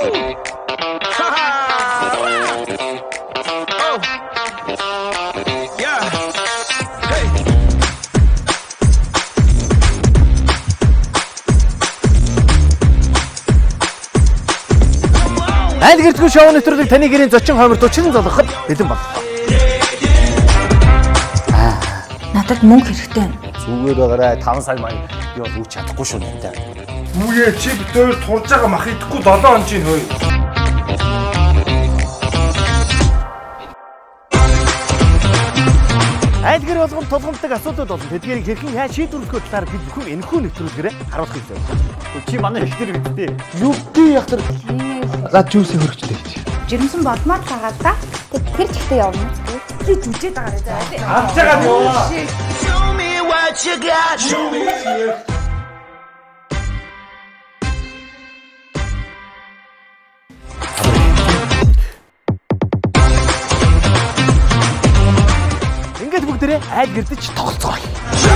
Айлгэртгүй шоу нэвтрүүлэг таны гэрийн зочин хоймор төчрөн золгоход бэлэн боллоо. Надад мөнгө хэрэгтэй. Зүгээр байгаарай 5 сая маяг би бол үүч чадахгүй шүү нэ. Үгүй ээ чи битээр турж байгаа мах идэхгүй 7 он чинь хөөе. Айлгэр болгон тулгамддаг асуудал болно. Тэдгээрийг хэрхэн яаж шийдвэрлэхөө талаар бид бүхэн энэхүү нэвтрүүлгээрээ харуулах гэж байна. Чи манай их тэр гэдтэй. Юу би яг тэр радиусыг хөргөчтэй гэж. Жирэмсэн болмоор тагаад та. Тэр чигтээ явна. Би түжээд байгаа юм. Авч байгаа юу? Show me what you got. Show me. Ингээд бүгдээрээ айлгэрдэж тоглоцгоо.